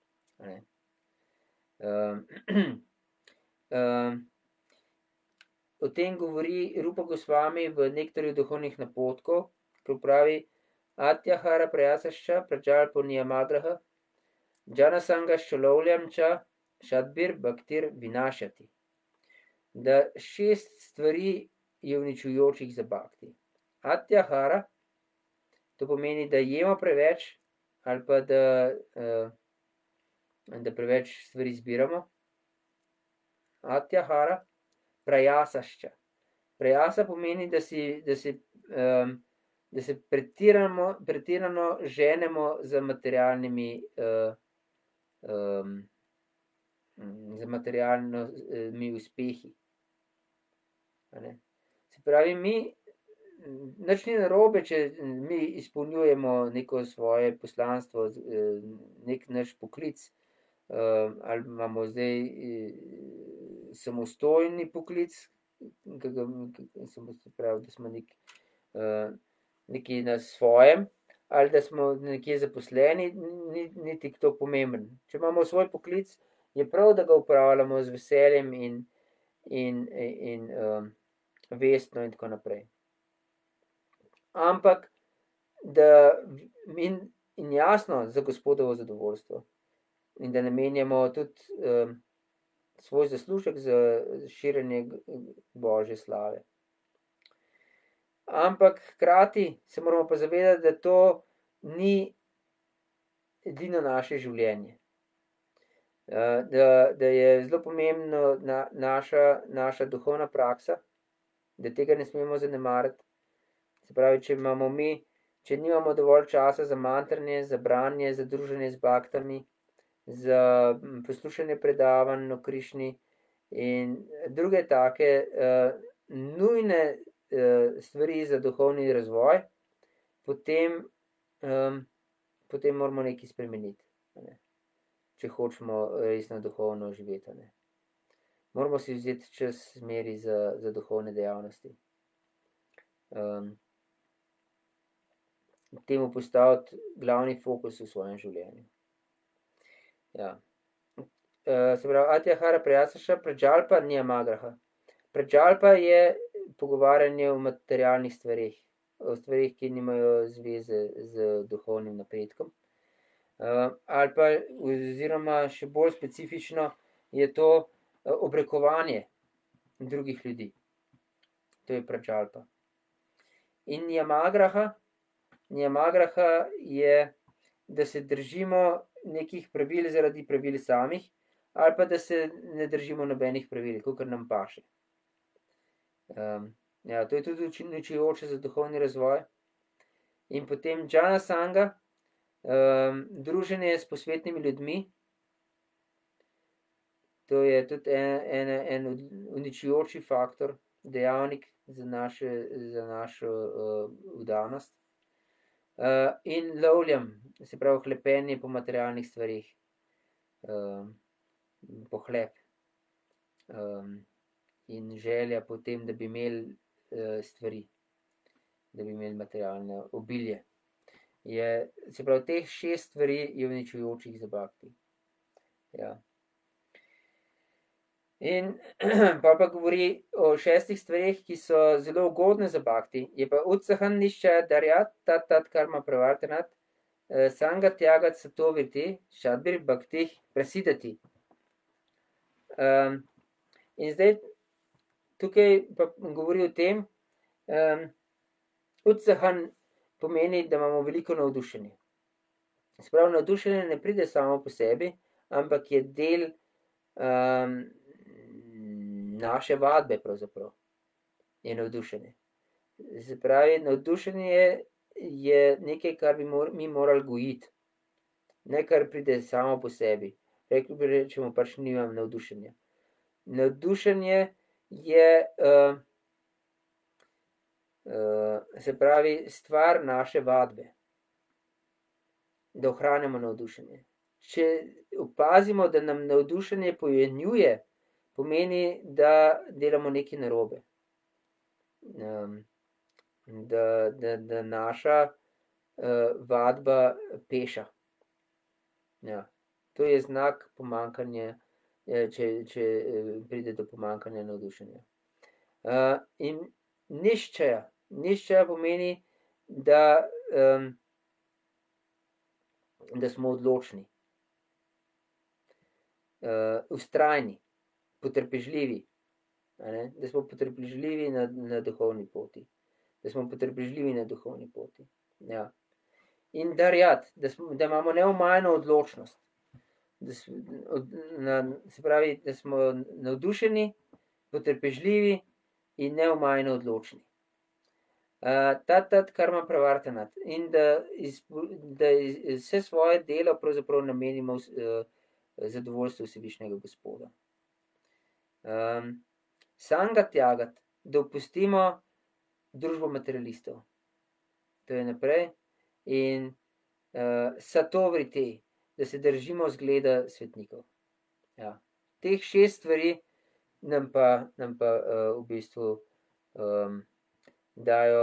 O tem govori Rupa Gosvami v Nektarju duhovnih napotkov, ko pravi: Atyahara prayasascha prajalpo niyamagraha Džanasanga ščolovljamča šadbir bhaktir vinašati. Da 6 stvari je uničujočih za bhakti. Atyahara, to pomeni, da jemo preveč ali pa da preveč stvari zbiramo. Atyahara, prayasascha. Prayasa pomeni, da se pretirano ženemo za materialnimi uspehi. Se pravi, nič ni narobe, če mi izpolnjujemo neko svoje poslanstvo, nek naš poklic, ali imamo zdaj samostojni poklic, se pravi, da smo nekje na svojem, ali da smo nekje zaposleni, niti to pomemben. Če imamo svoj poklic, je prav, da ga upravljamo z veseljem in vestno in tako naprej. Ampak, in jasno za Gospodovo zadovoljstvo, in da namenjamo tudi svoj zaslužek za širjenje Božje slave. Ampak hkrati se moramo pa zavedati, da to ni edino naše življenje. Da je zelo pomembno naša duhovna praksa, da tega ne smemo zanemariti. Se pravi, če nimamo dovolj časa za mantranje, za branje, za druženje z baktami, za poslušanje predavanj o Krišni in druge take nujne stvari za duhovni razvoj, potem moramo nekaj spremeniti, če hočemo resno duhovno živeti. Moramo si vzeti čas zmeri za duhovne dejavnosti. Temu postaviti glavni fokus v svojem življenju. Ja. Se pravi, Atyahara prayasascha prajalpa niyamagraha. Prajalpa je pogovarjanje o materialnih stvareh, o stvareh, ki nimajo zveze z duhovnim napredkom. Ali pa, oziroma še bolj specifično, je to obrekovanje drugih ljudi. To je prajalpa. In niyamagraha je, da se držimo nekih pravil zaradi pravil samih, ali pa da se ne držimo nobenih pravil, kakor nam paše. Ja, to je tudi uničujoče za duhovni razvoj. In potem džanasanga, druženje s posvetnimi ljudmi, to je tudi en uničujoči faktor, dejavnik za našo vdanost. In lovljam, se pravi hlepenje po materialnih stvareh, pohlep in želja po tem, da bi imeli stvari, da bi imeli materialne obilje. Se pravi, teh 6 stvari je uničujočih za bhakti. Ja. In pa govori o 6 stvarih, ki so zelo ugodne za bhakti. Je pa utsahan nišča darjat, tat karma pravartanat, sanga tjagat satoviti, šadbir bhaktih prasidati. In zdaj tukaj pa govori o tem, utsahan pomeni, da imamo veliko navdušenje. Sprav, navdušenje ne pride samo po sebi, ampak je del naše vadbe pravzaprav, je navdušenje. Se pravi, navdušenje je nekaj, kar bi mi morali gojiti, ne kar pride samo po sebi. Rečemo pač nimam navdušenja. Navdušenje je, se pravi, stvar naše vadbe, da ohranjamo navdušenje. Če opazimo, da nam navdušenje pojenjuje, pomeni, da delamo nekaj narobe. Da naša vadba peša. Ja. To je znak pomanjkanja, če pride do pomanjkanja navdušenja. In niščaja pomeni, da smo odločni, vztrajni, potrpežljivi, da smo potrpežljivi na duhovni poti. Ja. In darjat, da imamo neomajno odločnost. Se pravi, da smo navdušeni, potrpežljivi in neomajno odločni. Tat karma pravartanat. In da vse svoje delo pravzaprav namenimo zadovoljstvu Vsevišnjega Gospoda. Sanga tjagat, da opustimo družbo materialistov. To je naprej. In satovriti, da se držimo zgleda svetnikov. Ja. Teh 6 stvari nam pa v bistvu dajo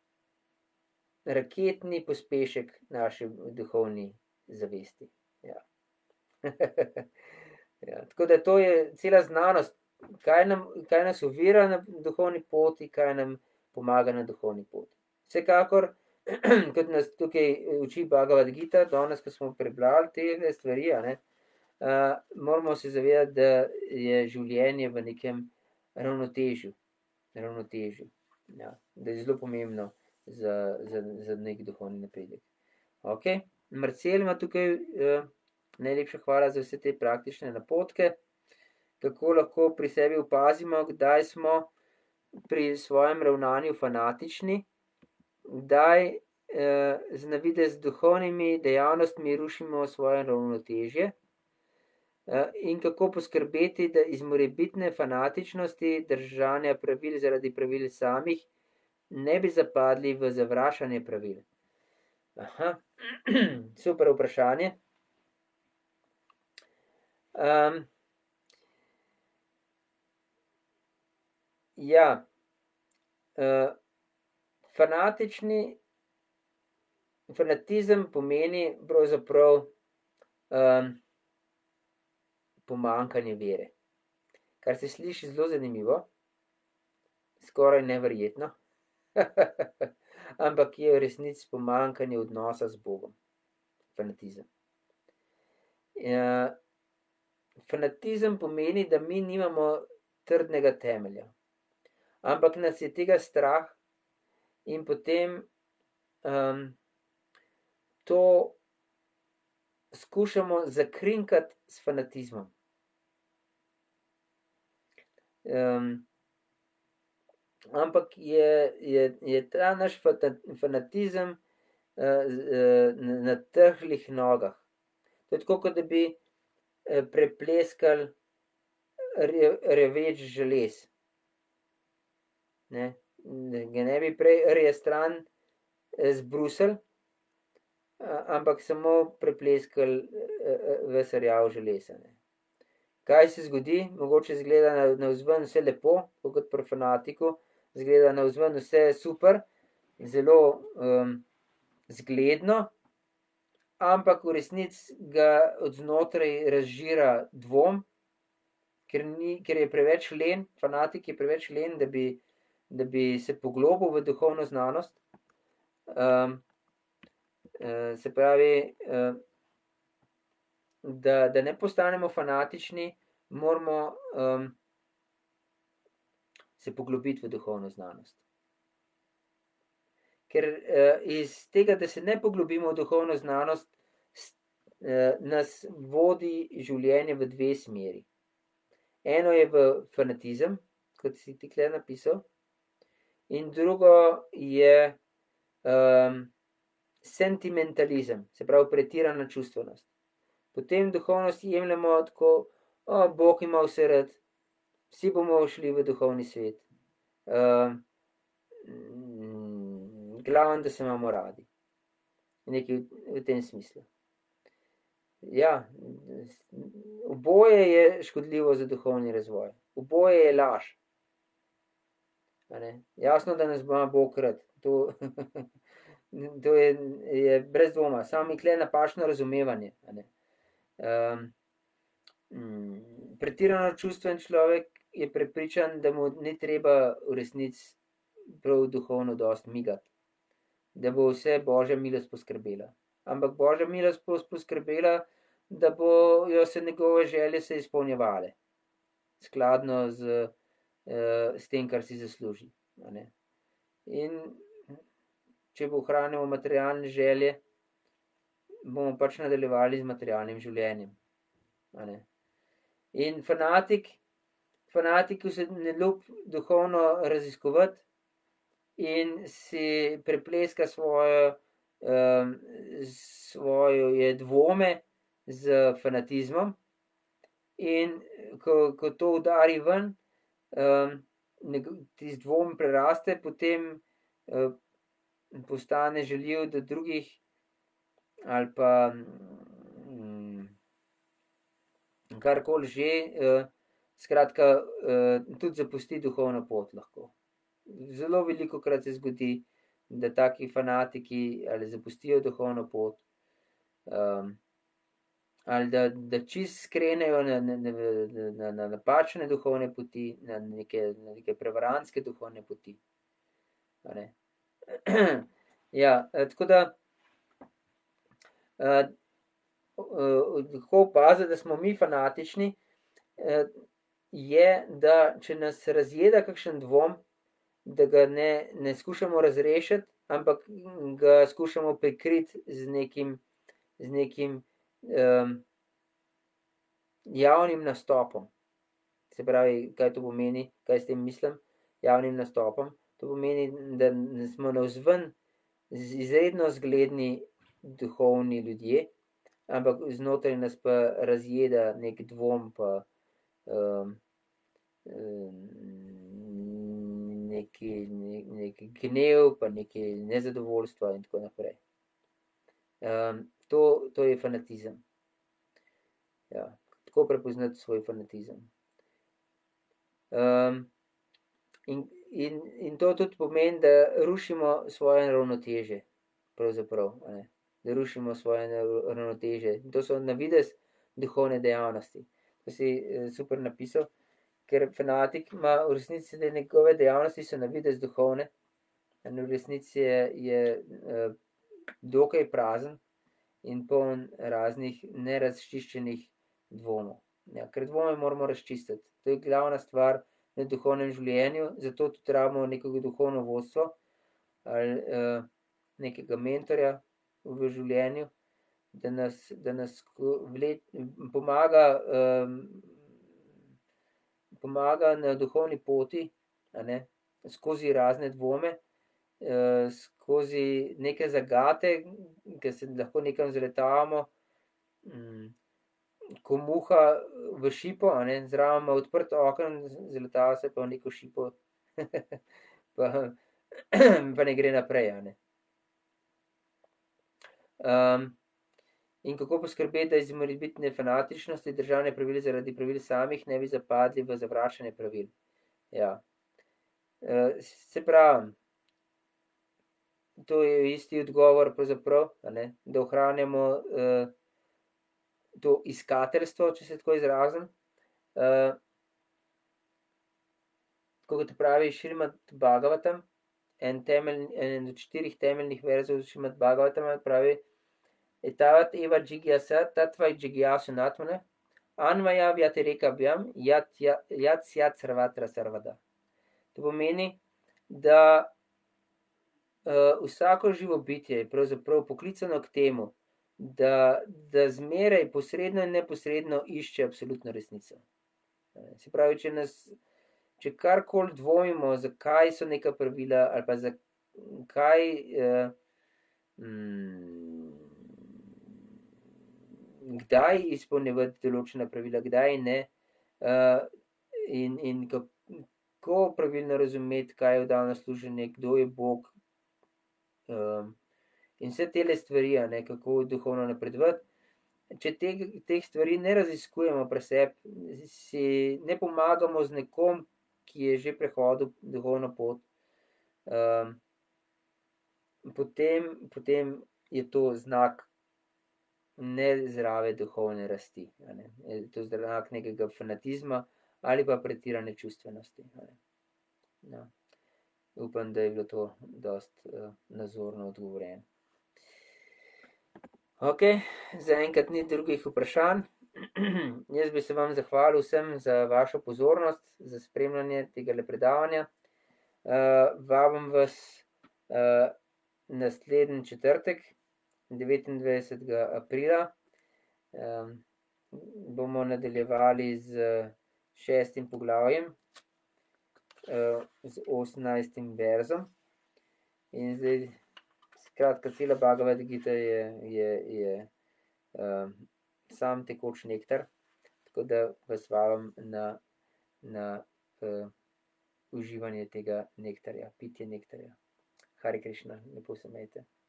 raketni pospešek naši duhovni zavesti. Ja. Ja, tako da to je cela znanost, kaj nas ovira na duhovni poti, kaj nam pomaga na duhovni poti. Vsekakor, kot nas tukaj uči Bhagavad Gita, danes, ko smo prebrali te stvari, moramo se zavedati, da je življenje v nekem ravnotežju. Ja, da je zelo pomembno za nek duhovni napredek. Ok, Marcel ima tukaj najlepša hvala za vse te praktične napotke, kako lahko pri sebi opazimo, kdaj smo pri svojem ravnanju fanatični, kdaj z navidez duhovnimi dejavnostmi rušimo svoje ravnotežje in kako poskrbeti, da iz morebitne fanatičnosti držanja pravil zaradi pravil samih ne bi zapadli v zavračanje pravil. Aha, super vprašanje. Ja, fanatizem pomeni pravzaprav pomanjkanje vere, kar se sliši zelo zanimivo, skoraj neverjetno, ampak je v resnici pomanjkanje odnosa z Bogom. Fanatizem. Fanatizem pomeni, da mi nimamo trdnega temelja, ampak nas je tega strah in potem to skušamo zakrinkati s fanatizmom. Ampak je ta naš fanatizem na trhlih nogah. To je tako, kot da bi prepleskali reveč želez. Ne? Ga ne bi prej rje stran zbrusili, ampak samo prepleskali ves rjav železa. Kaj se zgodi? Mogoče izgleda navzven vse lepo, kot pri fanatiku, izgleda navzven vse super, zelo zgledno, ampak v resnici ga od znotraj razžira dvom, ker je preveč len, fanatik je preveč len, da bi se poglobil v duhovno znanost. Se pravi, da ne postanemo fanatični, moramo se poglobiti v duhovno znanost. Ker iz tega, da se ne poglobimo v duhovno znanost, nas vodi življenje v dve smeri. Eno je v fanatizem, kot si ti tukaj napisal, in drugo je sentimentalizem, se pravi pretirana čustvenost. Potem duhovnost jemljemo tako, Bog ima vse rad, vsi bomo šli v duhovni svet. Glavno, da se imamo radi. Nekaj v tem smislu. Ja, oboje je škodljivo za duhovni razvoj. Oboje je laž. Jasno, da nas ima Bog rad. To je brez dvoma. Samo je tukaj napačno razumevanje. Pretirano čustven človek je prepričan, da mu ni treba v resnici prav duhovno dosti migati, da bo vse Božja milost poskrbela. Ampak Božja milost bo poskrbela, da bojo se njegove želje se izpolnjevale, skladno s tem, kar si zasluži. In če bo ohranjamo materialne želje, bomo pač nadaljevali z materialnim življenjem. In fanatiku se ne ljubi duhovno raziskovati in si prepleska svoje dvome z fanatizmom, in ko to udari ven, tisti dvom preraste, potem postane žaljiv do drugih, ali pa karkoli že, skratka, tudi zapusti duhovno pot lahko. Zelo velikokrat se zgodi, da taki fanatiki ali zapustijo duhovno pot, ali da čisto skrenejo na napačne duhovne poti, na neke prevarantske duhovne poti. Ja, tako da kako opaziti, da smo mi fanatični, je, da če nas razjeda kakšen dvom, da ga ne skušamo razrešiti, ampak ga skušamo prikriti z nekim javnim nastopom. Se pravi, kaj to pomeni, kaj s tem mislim, javnim nastopom? To pomeni, da smo navzven izredno zgledni duhovni ljudje, ampak znotraj nas pa razjeda nek dvom, pa neki gnev, pa neki nezadovoljstva in tako naprej. To je fanatizem. Ja, tako prepoznati svoj fanatizem. In to tudi pomeni, da rušimo svoje ravnoteže, pravzaprav, da rušimo svoje ravnoteže. To so na videz duhovne dejavnosti. To si super napisal, ker fanatik ima v resnici, da njegove dejavnosti so na videz duhovne, in v resnici je dokaj prazen in poln raznih nerazčiščenih dvomov. Ja, ker dvome moramo razčistiti. To je glavna stvar na duhovnem življenju, zato tudi rabimo nekega duhovno vodstvo ali nekega mentorja v življenju, da nas pomaga na duhovni poti, skozi razne dvome, skozi neke zagate, ki se lahko nekam zaletavamo, ko muha v šipo, zraven ima odprt oken, zaletava se pa v neko šipo, pa ne gre naprej. In kako poskrbeti, da iz morebitne fanatičnosti državne pravil zaradi pravil samih ne bi zapadli v zavračanje pravil. Ja. Se pravi, to je isti odgovor pravzaprav, da ohranjamo to iskateljstvo, če se tako izrazim. Tako kot pravi Šrimad Bhagavatam, en od 4 temeljnih verzov Šrimad Bhagavatama pravi: Etavat eva džigyasa tatva džigyasu natmane, anvaja vyatireka-bhyam yat syat sarvatra sarvada. To pomeni, da vsako živo bitje je pravzaprav poklicano k temu, da zmeraj posredno in neposredno išče absolutno resnico. Se pravi, če karkoli dvomimo, zakaj so neka pravila ali pa zakaj kdaj izpolnjevati določena pravila, kdaj ne, in kako pravilno razumeti, kaj je vdano služenje, kdo je Bog, in vse tele stvari, kako duhovno napredovati. Če teh stvari ne raziskujemo pri sebi, si ne pomagamo z nekom, ki je že prehodil duhovno pot, potem je to znak nezdrave duhovne rasti. Je to znak nekega fanatizma ali pa pretirane čustvenosti. No. Upam, da je bilo to dosti nazorno odgovorjeno. Ok, zaenkrat ni drugih vprašanj. Jaz bi se vam zahvalil vsem za vašo pozornost, za spremljanje tega predavanja. Vabim vas naslednji četrtek, 29. aprila. Bomo nadaljevali z 6. poglavjem, z 18. verzom. In zdaj, skratka, cela Bhagavad Gita je sam tekoč nektar, tako da vas vabim na uživanje tega nektarja, pitje nektarja. Hare Krishna, lepo se imejte.